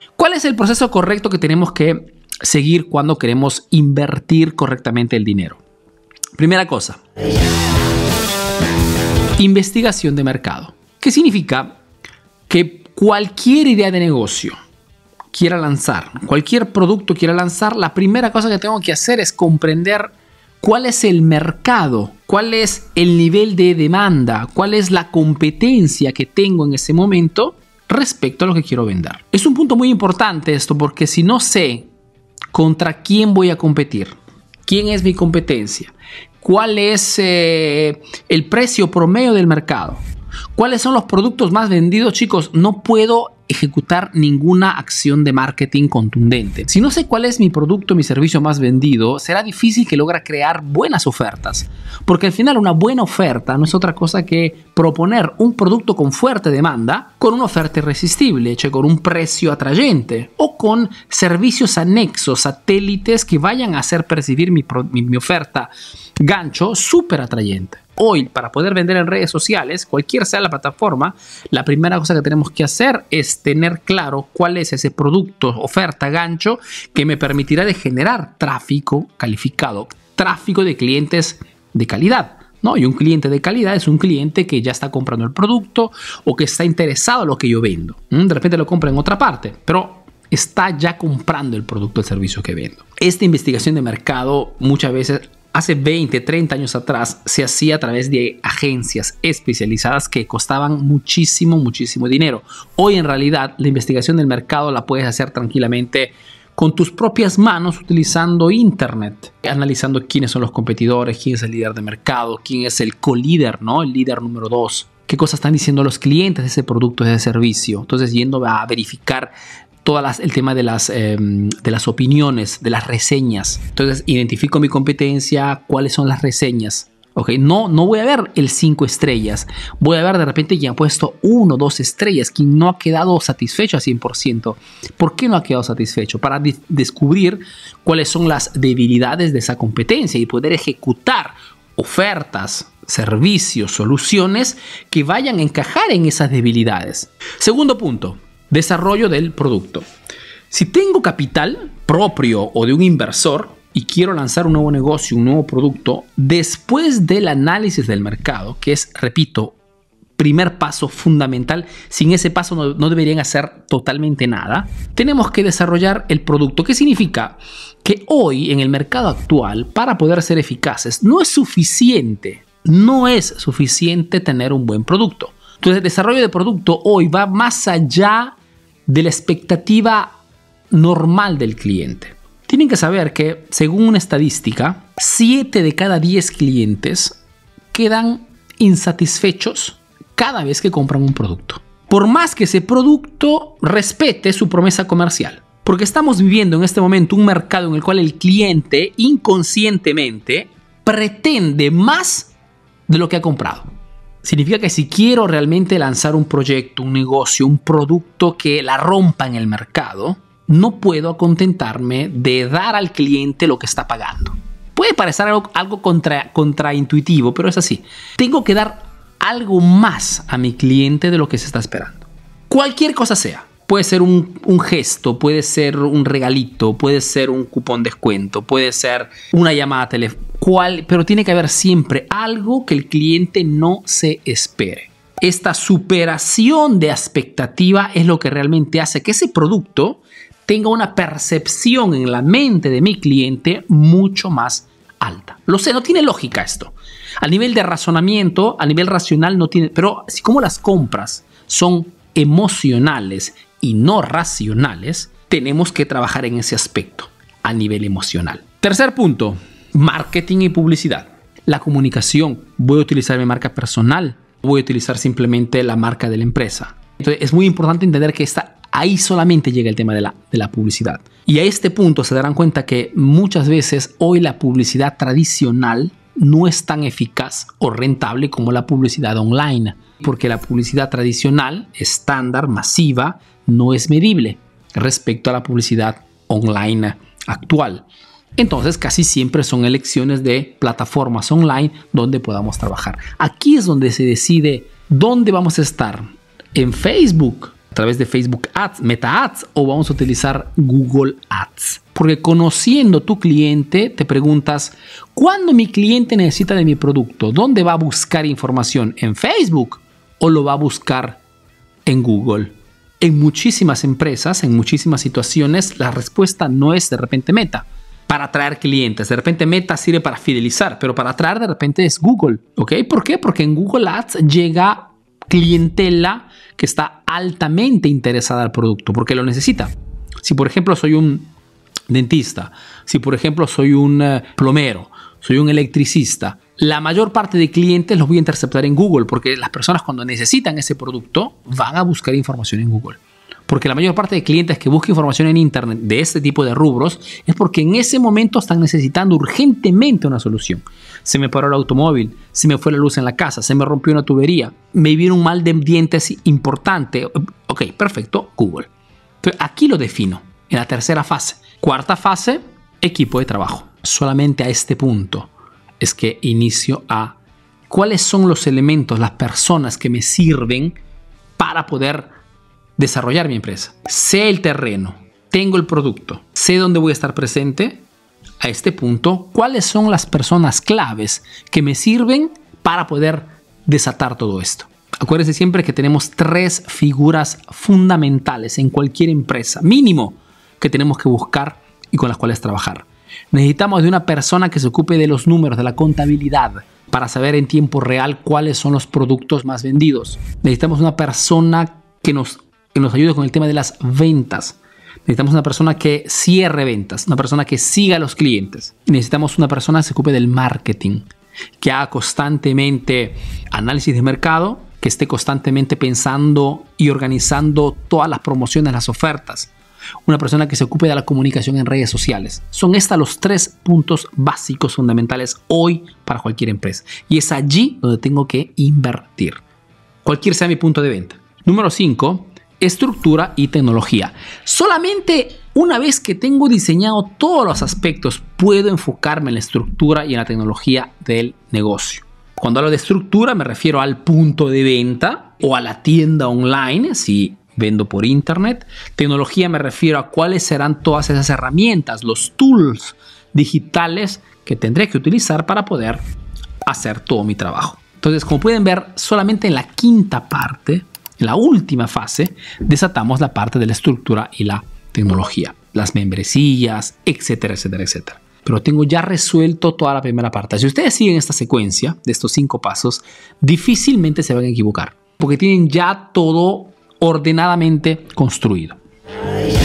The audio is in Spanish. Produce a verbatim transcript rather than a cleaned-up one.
¿Cuál es el proceso correcto que tenemos que seguir cuando queremos invertir correctamente el dinero? Primera cosa, investigación de mercado. ¿Qué significa? Que cualquier idea de negocio quiera lanzar, cualquier producto quiera lanzar, la primera cosa que tengo que hacer es comprender cuál es el mercado, cuál es el nivel de demanda, cuál es la competencia que tengo en ese momento respecto a lo que quiero vender. Es un punto muy importante esto, porque si no sé contra quién voy a competir, quién es mi competencia, cuál es eh, el precio promedio del mercado, cuáles son los productos más vendidos, chicos, no puedo ejecutar ninguna acción de marketing contundente. Si no sé cuál es mi producto, mi servicio más vendido, será difícil que logre crear buenas ofertas. Porque al final una buena oferta no es otra cosa que proponer un producto con fuerte demanda, con una oferta irresistible, cioè con un precio atrayente o con servicios anexos, satélites que vayan a hacer percibir mi, mi, mi oferta gancho súper atrayente. Hoy, para poder vender en redes sociales, cualquier sea la plataforma, la primera cosa que tenemos que hacer es tener claro cuál es ese producto, oferta, gancho que me permitirá de generar tráfico calificado, tráfico de clientes de calidad, ¿no? Y un cliente de calidad es un cliente que ya está comprando el producto o que está interesado en lo que yo vendo. De repente lo compra en otra parte, pero está ya comprando el producto o el servicio que vendo. Esta investigación de mercado muchas veces, hace veinte, treinta años atrás, se hacía a través de agencias especializadas que costaban muchísimo, muchísimo dinero. Hoy en realidad la investigación del mercado la puedes hacer tranquilamente con tus propias manos utilizando internet, analizando quiénes son los competidores, quién es el líder de mercado, quién es el co-líder, ¿no? El líder número dos, qué cosas están diciendo los clientes de ese producto, de ese servicio. Entonces, yendo a verificar todo el tema de las, eh, de las opiniones, de las reseñas. Entonces, identifico mi competencia, cuáles son las reseñas. Okay, no, no voy a ver el cinco estrellas. Voy a ver de repente quien ha puesto uno, dos estrellas, quien no ha quedado satisfecho al cien por ciento. ¿Por qué no ha quedado satisfecho? Para de descubrir cuáles son las debilidades de esa competencia y poder ejecutar ofertas, servicios, soluciones que vayan a encajar en esas debilidades. Segundo punto. Desarrollo del producto. Si tengo capital propio o de un inversor y quiero lanzar un nuevo negocio, un nuevo producto, después del análisis del mercado, que es, repito, primer paso fundamental, sin ese paso no, no deberían hacer totalmente nada, tenemos que desarrollar el producto. ¿Qué significa? Que hoy en el mercado actual, para poder ser eficaces, no es suficiente, no es suficiente tener un buen producto. Entonces, el desarrollo de producto hoy va más allá de la expectativa normal del cliente. Tienen que saber que, según una estadística, siete de cada diez clientes quedan insatisfechos cada vez que compran un producto. Por más que ese producto respete su promesa comercial. Porque estamos viviendo en este momento un mercado en el cual el cliente inconscientemente pretende más de lo que ha comprado. Significa que si quiero realmente lanzar un proyecto, un negocio, un producto que la rompa en el mercado, no puedo contentarme de dar al cliente lo que está pagando. Puede parecer algo, algo contra, contraintuitivo, pero es así. Tengo que dar algo más a mi cliente de lo que se está esperando. Cualquier cosa sea. Puede ser un, un gesto, puede ser un regalito, puede ser un cupón de descuento, puede ser una llamada telefónica, pero tiene que haber siempre algo que el cliente no se espere. Esta superación de expectativa es lo que realmente hace que ese producto tenga una percepción en la mente de mi cliente mucho más alta. Lo sé, no tiene lógica esto. A nivel de razonamiento, a nivel racional no tiene, pero así como las compras son emocionales y no racionales, tenemos que trabajar en ese aspecto a nivel emocional. Tercer punto, marketing y publicidad. La comunicación. Voy a utilizar mi marca personal, voy a utilizar simplemente la marca de la empresa. Entonces es muy importante entender que está, ahí solamente llega el tema de la, de la publicidad. Y a este punto se darán cuenta que muchas veces hoy la publicidad tradicional no es tan eficaz o rentable como la publicidad online. Porque la publicidad tradicional, estándar, masiva, no es medible respecto a la publicidad online actual. Entonces casi siempre son elecciones de plataformas online donde podamos trabajar. Aquí es donde se decide dónde vamos a estar. En Facebook, a través de Facebook Ads, Meta Ads, o vamos a utilizar Google Ads. Porque conociendo tu cliente, te preguntas, ¿cuándo mi cliente necesita de mi producto? ¿Dónde va a buscar información? ¿En Facebook o lo va a buscar en Google? En muchísimas empresas, en muchísimas situaciones, la respuesta no es de repente Meta para atraer clientes. De repente Meta sirve para fidelizar, pero para atraer de repente es Google. ¿Ok? ¿Por qué? Porque en Google Ads llega clientela que está altamente interesada al producto porque lo necesita. Si por ejemplo soy un dentista, si por ejemplo soy un uh, plomero, soy un electricista, la mayor parte de clientes los voy a interceptar en Google porque las personas cuando necesitan ese producto van a buscar información en Google. Porque la mayor parte de clientes que buscan información en Internet de este tipo de rubros es porque en ese momento están necesitando urgentemente una solución. Se me paró el automóvil, se me fue la luz en la casa, se me rompió una tubería, me vino un mal de dientes importante. Ok, perfecto, Google. Pero aquí lo defino en la tercera fase. Cuarta fase, equipo de trabajo. Solamente a este punto es que inicio a cuáles son los elementos, las personas que me sirven para poder desarrollar mi empresa. Sé el terreno, tengo el producto, sé dónde voy a estar presente. A este punto, ¿cuáles son las personas claves que me sirven para poder desatar todo esto? Acuérdense siempre que tenemos tres figuras fundamentales en cualquier empresa, mínimo, que tenemos que buscar y con las cuales trabajar. Necesitamos de una persona que se ocupe de los números, de la contabilidad, para saber en tiempo real cuáles son los productos más vendidos. Necesitamos una persona que nos que nos ayude con el tema de las ventas. Necesitamos una persona que cierre ventas, una persona que siga a los clientes. Y necesitamos una persona que se ocupe del marketing, que haga constantemente análisis de mercado, que esté constantemente pensando y organizando todas las promociones, las ofertas. Una persona que se ocupe de la comunicación en redes sociales. Son estos los tres puntos básicos fundamentales hoy para cualquier empresa. Y es allí donde tengo que invertir, cualquier sea mi punto de venta. Número cinco. Estructura y tecnología. Solamente una vez que tengo diseñado todos los aspectos, puedo enfocarme en la estructura y en la tecnología del negocio. Cuando hablo de estructura, me refiero al punto de venta o a la tienda online, si vendo por internet. Tecnología me refiero a cuáles serán todas esas herramientas, los tools digitales que tendré que utilizar para poder hacer todo mi trabajo. Entonces, como pueden ver, solamente en la quinta parte, en la última fase, desatamos la parte de la estructura y la tecnología, las membresías, etcétera, etcétera, etcétera. Pero tengo ya resuelto toda la primera parte. Si ustedes siguen esta secuencia de estos cinco pasos, difícilmente se van a equivocar, porque tienen ya todo ordenadamente construido.